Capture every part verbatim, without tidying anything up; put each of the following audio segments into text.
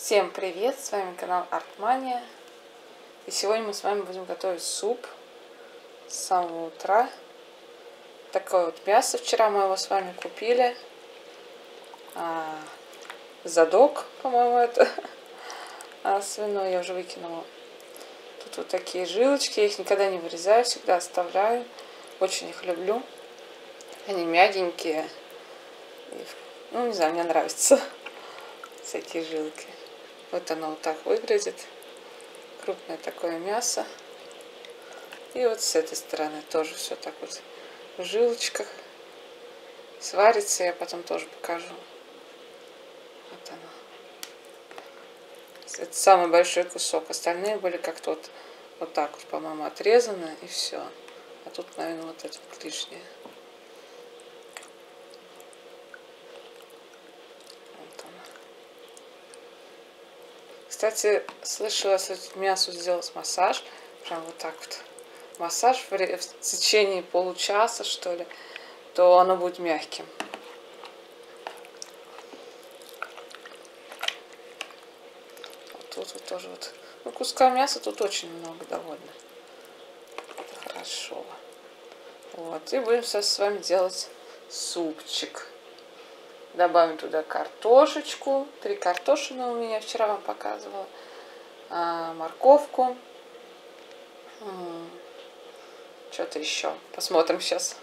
Всем привет, с вами канал Артмания. И сегодня мы с вами будем готовить суп с самого утра. Такое вот мясо, вчера мы его с вами купили. А, задок, по-моему, это а, свиной, я уже выкинула. Тут вот такие жилочки, я их никогда не вырезаю, всегда оставляю. Очень их люблю. Они мягенькие. И, ну, не знаю, мне нравятся всякие жилки. Вот оно вот так выглядит. Крупное такое мясо. И вот с этой стороны тоже все так вот в жилочках. Сварится, я потом тоже покажу. Вот оно. Это самый большой кусок. Остальные были как-то вот, вот так вот, по-моему, отрезаны и все. А тут, наверное, вот это вот лишнее. Вот оно. Кстати, слышала, если мясу сделать массаж, прям вот так вот, массаж в, в течение получаса, что ли, то оно будет мягким. Вот тут вот тоже вот, ну, куска мяса тут очень много довольно. Это хорошо. Вот, и будем сейчас с вами делать супчик. Добавим туда картошечку. Три картошины у меня, вчера вам показывала. А, морковку. Что-то еще. Посмотрим сейчас.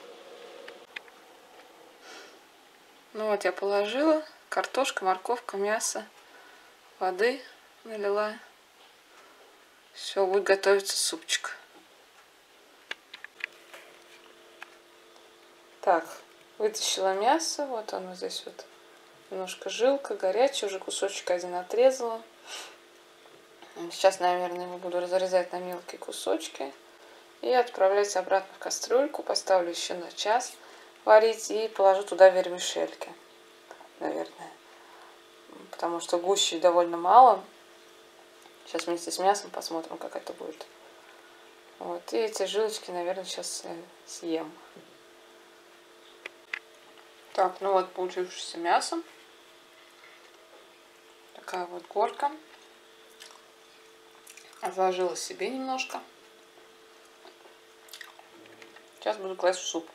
Ну вот я положила. Картошка, морковка, мясо. Воды налила. Все, будет готовиться супчик. Так. Вытащила мясо, вот оно здесь вот немножко жилка, горячая, уже кусочек один отрезала. Сейчас, наверное, его буду разрезать на мелкие кусочки и отправлять обратно в кастрюльку. Поставлю еще на час варить и положу туда вермишельки, наверное, потому что гущи довольно мало. Сейчас вместе с мясом посмотрим, как это будет. Вот, и эти жилочки, наверное, сейчас съем. Так, ну вот получившееся мясо. Такая вот горка. Отложила себе немножко. Сейчас буду класть в суп.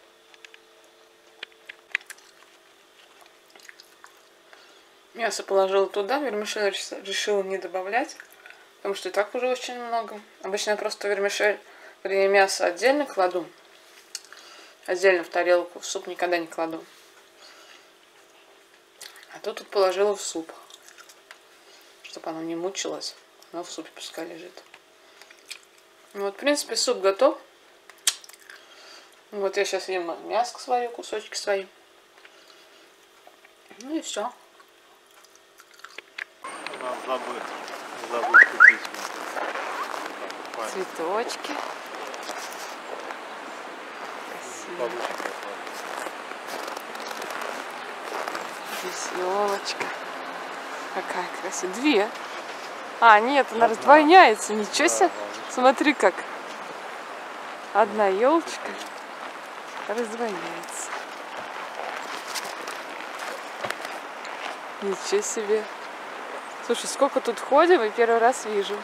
Мясо положила туда, вермишель решила не добавлять, потому что и так уже очень много. Обычно я просто вермишель, вернее, мясо отдельно кладу. Отдельно в тарелку, в суп никогда не кладу. А тут вот положила в суп, чтобы оно не мучилось. Оно в супе пускай лежит. Вот, в принципе, суп готов. Вот я сейчас ем мяско свое, кусочки свои. Ну и все. Забыть, забыть купить. Цветочки. Красиво. Здесь елочка. Какая красивая. Две. А, нет, она Одна. раздвояется. Ничего себе. Да, смотри как. Одна елочка раздвояется. Ничего себе. Слушай, сколько тут ходим и первый раз вижу.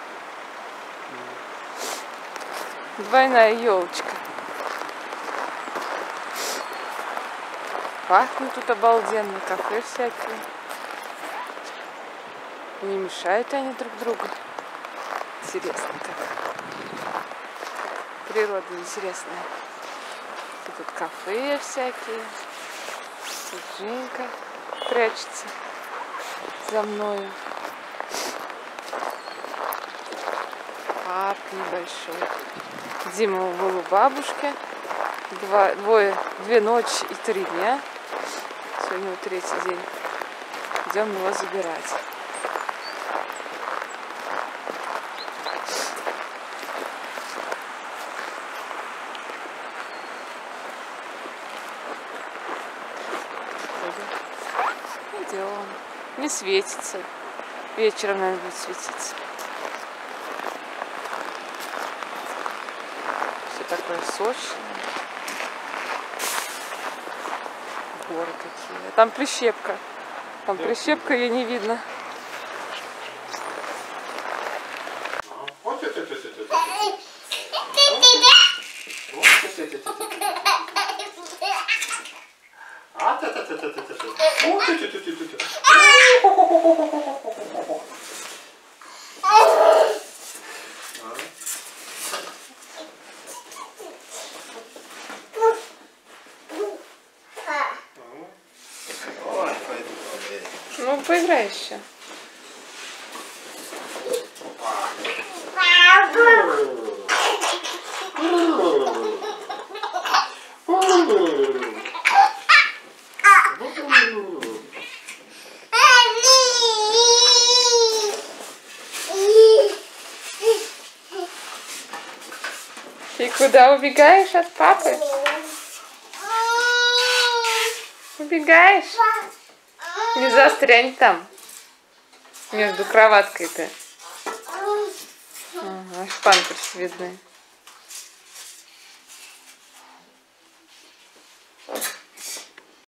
Двойная елочка. Пахнут тут обалденно, кафе всякие. Не мешают они друг другу. Интересно как. Природа интересная. И тут кафе всякие. Тут Женька прячется за мною. Парк небольшой. Дима был у бабушки. Два, двое, две ночи и три дня. Сегодня третий день. Идем его забирать. Идем. Не светится. Вечером, наверное, будет светиться. Все такое сочное. Горы какие. Там прищепка. Там прищепка, ее не видно. Ну, поиграй еще. Ты куда убегаешь от папы? Убегаешь? Не застрянь там. Между кроваткой-то. Ага, аж памперс видны.